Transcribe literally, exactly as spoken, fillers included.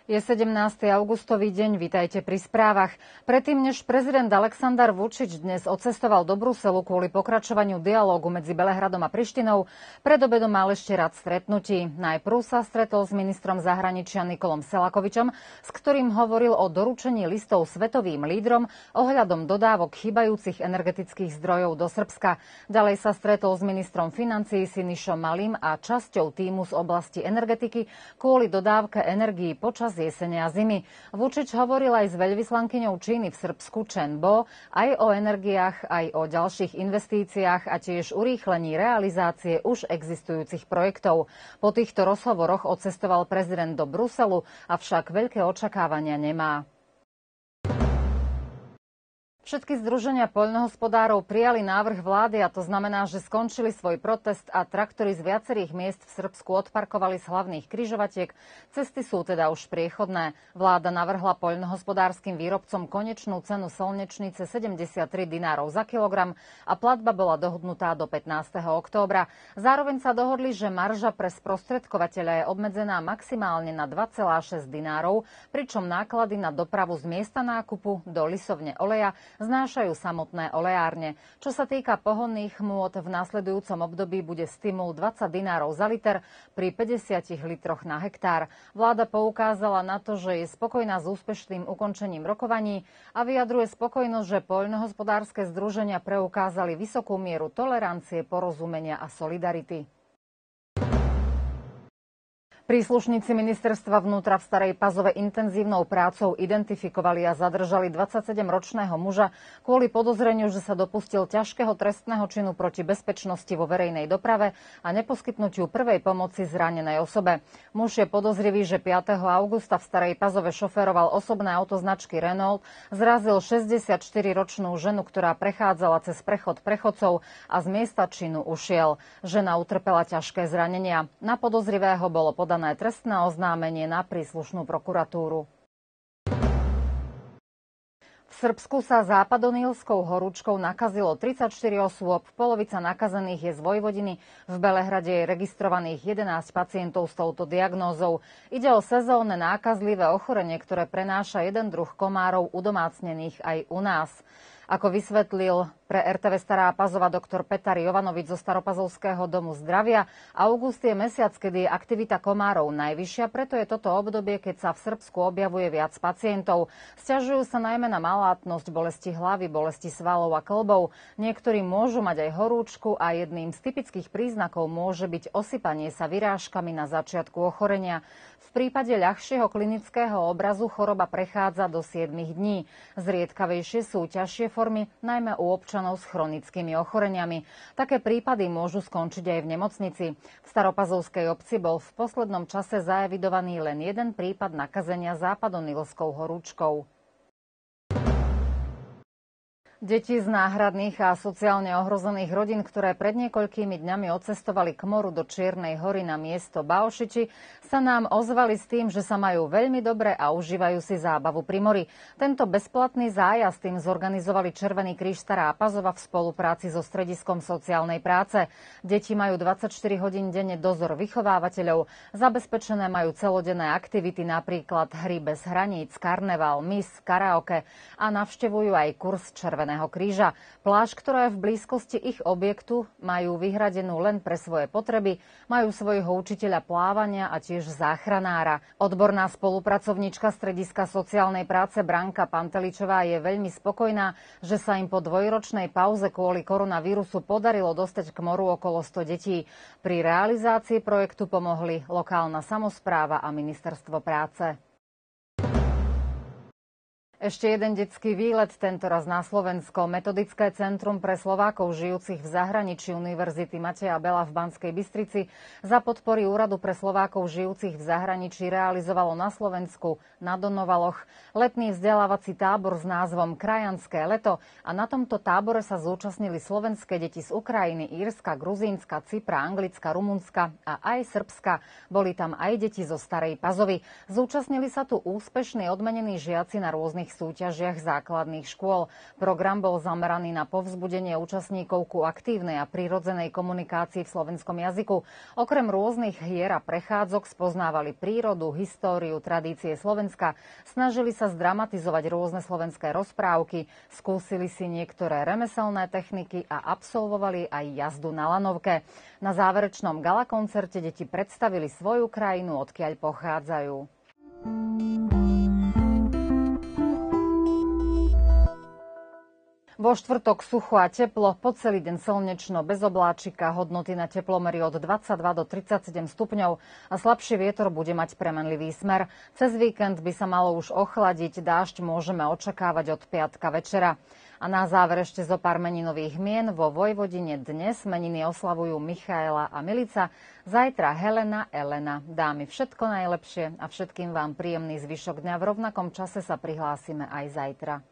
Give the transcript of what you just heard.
Je sedemnásteho augustový deň, vitajte pri správach. Predtým, než prezident Aleksandar Vučić dnes odcestoval do Bruselu kvôli pokračovaniu dialógu medzi Belehradom a Prištinou, pred obedom mal ešte rad stretnutí. Najprv sa stretol s ministrom zahraničia Nikolom Selakovičom, s ktorým hovoril o doručení listov svetovým lídrom ohľadom dodávok chýbajúcich energetických zdrojov do Srbska. Ďalej sa stretol s ministrom financií Sinišom Malým a časťou tímu z oblasti energetiky kvôli dodávke energií počas jesene a zimy. Vučić hovoril aj s veľvyslankyňou Číny v Srbsku Chen Bo aj o energiách, aj o ďalších investíciách a tiež urýchlení realizácie už existujúcich projektov. Po týchto rozhovoroch odcestoval prezident do Bruselu, avšak veľké očakávania nemá. Všetky združenia poľnohospodárov prijali návrh vlády a to znamená, že skončili svoj protest a traktory z viacerých miest v Srbsku odparkovali z hlavných križovatiek. Cesty sú teda už priechodné. Vláda navrhla poľnohospodárskym výrobcom konečnú cenu slnečnice sedemdesiattri dinárov za kilogram a platba bola dohodnutá do pätnásteho októbra. Zároveň sa dohodli, že marža pre sprostredkovateľa je obmedzená maximálne na dva celé šesť dinárov, pričom náklady na dopravu z miesta nákupu do lisovne oleja znášajú samotné olejárne. Čo sa týka pohonných hmôt, v nasledujúcom období bude stimul dvadsať dinárov za liter pri päťdesiatich litroch na hektár. Vláda poukázala na to, že je spokojná s úspešným ukončením rokovaní a vyjadruje spokojnosť, že poľnohospodárske združenia preukázali vysokú mieru tolerancie, porozumenia a solidarity. Príslušníci ministerstva vnútra v Starej Pazove intenzívnou prácou identifikovali a zadržali dvadsaťsedemročného muža kvôli podozreniu, že sa dopustil ťažkého trestného činu proti bezpečnosti vo verejnej doprave a neposkytnutiu prvej pomoci zranenej osobe. Muž je podozrivý, že piateho augusta v Starej Pazove šoféroval osobné auto značky Renault, zrazil šesťdesiatštyriročnú ženu, ktorá prechádzala cez prechod prechodcov a z miesta činu ušiel. Žena utrpela ťažké zranenia. Na podozrivého bolo podané trestné oznámenie na príslušnú prokuratúru. V Srbsku sa západonílskou horúčkou nakazilo tridsaťštyri osôb, polovica nakazených je z Vojvodiny. V Belehrade je registrovaných jedenásť pacientov s touto diagnózou. Ide o sezónne nákazlivé ochorenie, ktoré prenáša jeden druh komárov udomácnených aj u nás. Ako vysvetlil pre er té vé Stará Pazova doktor Petar Jovanovič zo Staropazovského domu zdravia, august je mesiac, kedy je aktivita komárov najvyššia, preto je toto obdobie, keď sa v Srbsku objavuje viac pacientov. Sťažujú sa najmä na malátnosť, bolesti hlavy, bolesti svalov a kĺbov. Niektorí môžu mať aj horúčku a jedným z typických príznakov môže byť osypanie sa vyrážkami na začiatku ochorenia. V prípade ľahšieho klinického obrazu choroba prechádza do siedmich dní. Zriedkavejšie sú ťažšie formy, najmä u občanov s chronickými ochoreniami. Také prípady môžu skončiť aj v nemocnici. V Staropazovskej obci bol v poslednom čase zaevidovaný len jeden prípad nakazenia západonilskou horúčkou. Deti z náhradných a sociálne ohrozených rodín, ktoré pred niekoľkými dňami odcestovali k moru do Čiernej hory na miesto Baošiči, sa nám ozvali s tým, že sa majú veľmi dobre a užívajú si zábavu pri mori. Tento bezplatný zájazd tým zorganizovali Červený kríž Stará Pazova v spolupráci so Strediskom sociálnej práce. Deti majú dvadsaťštyri hodín denne dozor vychovávateľov. Zabezpečené majú celodenné aktivity, napríklad hry bez hraníc, karneval, mis, karaoke a navštevujú aj kurz Červeného kríža. Pláž, ktorá je v blízkosti ich objektu, majú vyhradenú len pre svoje potreby, majú svojho učiteľa plávania a tiež záchranára. Odborná spolupracovníčka Strediska sociálnej práce Branka Panteličová je veľmi spokojná, že sa im po dvojročnej pauze kvôli koronavírusu podarilo dostať k moru okolo sto detí. Pri realizácii projektu pomohli lokálna samospráva a ministerstvo práce. Ešte jeden detský výlet, tentoraz na Slovensko. Metodické centrum pre Slovákov žijúcich v zahraničí Univerzity Mateja Bela v Banskej Bystrici za podpory Úradu pre Slovákov žijúcich v zahraničí realizovalo na Slovensku na Donovaloch letný vzdelávací tábor s názvom Krajanské leto a na tomto tábore sa zúčastnili slovenské deti z Ukrajiny, Írska, Gruzínska, Cypra, Anglicka, Rumunska a aj Srbska. Boli tam aj deti zo Starej Pazovy. Zúčastnili sa tu úspešní odmenení žiaci na rôznych odborných súťažiach základných škôl. Program bol zameraný na povzbudenie účastníkov ku aktívnej a prirodzenej komunikácii v slovenskom jazyku. Okrem rôznych hier a prechádzok spoznávali prírodu, históriu, tradície Slovenska, snažili sa zdramatizovať rôzne slovenské rozprávky, skúsili si niektoré remeselné techniky a absolvovali aj jazdu na lanovke. Na záverečnom galakoncerte deti predstavili svoju krajinu, odkiaľ pochádzajú. Vo štvrtok sucho a teplo, po celý deň slnečno, bez obláčika, hodnoty na teplomeri od dvadsaťdva do tridsaťsedem stupňov a slabší vietor bude mať premenlivý smer. Cez víkend by sa malo už ochladiť, dážď môžeme očakávať od piatka večera. A na záver ešte zo pár meninových mien. Vo Vojvodine dnes meniny oslavujú Michaela a Milica, zajtra Helena, Elena. Dámy, všetko najlepšie a všetkým vám príjemný zvyšok dňa. V rovnakom čase sa prihlásime aj zajtra.